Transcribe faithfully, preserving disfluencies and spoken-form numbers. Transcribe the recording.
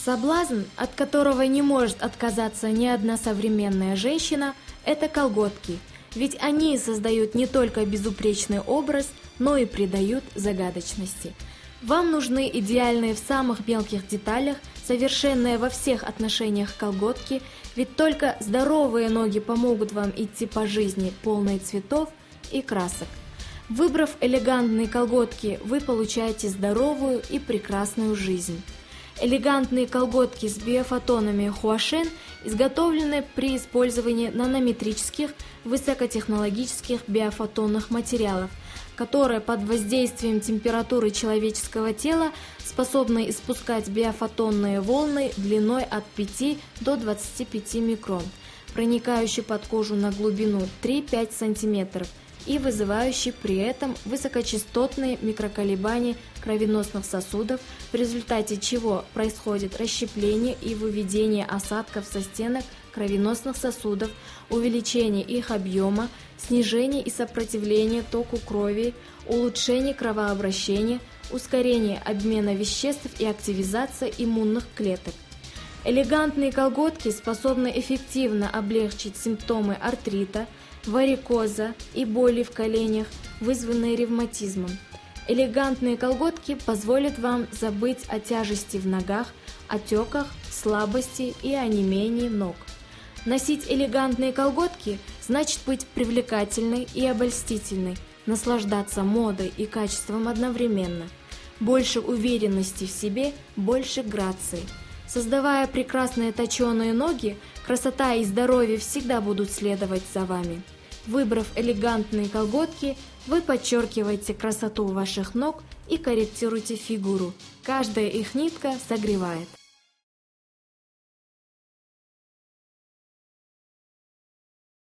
Соблазн, от которого не может отказаться ни одна современная женщина, это колготки, ведь они создают не только безупречный образ, но и придают загадочности. Вам нужны идеальные в самых мелких деталях, совершенные во всех отношениях колготки, ведь только здоровые ноги помогут вам идти по жизни полной цветов и красок. Выбрав элегантные колготки, вы получаете здоровую и прекрасную жизнь. Элегантные колготки с биофотонами Хуашен изготовлены при использовании нанометрических высокотехнологических биофотонных материалов, которые под воздействием температуры человеческого тела способны испускать биофотонные волны длиной от пяти до двадцати пяти микрон, проникающие под кожу на глубину три-пять сантиметров и вызывающие при этом высокочастотные микроколебания кровеносных сосудов, в результате чего происходит расщепление и выведение осадков со стенок кровеносных сосудов, увеличение их объема, снижение и сопротивление току крови, улучшение кровообращения, ускорение обмена веществ и активизация иммунных клеток. Элегантные колготки способны эффективно облегчить симптомы артрита, варикоза и боли в коленях, вызванные ревматизмом. Элегантные колготки позволят вам забыть о тяжести в ногах, отеках, слабости и онемении ног. Носить элегантные колготки значит быть привлекательной и обольстительной, наслаждаться модой и качеством одновременно. Больше уверенности в себе, больше грации. Создавая прекрасные точеные ноги, красота и здоровье всегда будут следовать за вами. Выбрав элегантные колготки, вы подчеркиваете красоту ваших ног и корректируете фигуру. Каждая их нитка согревает.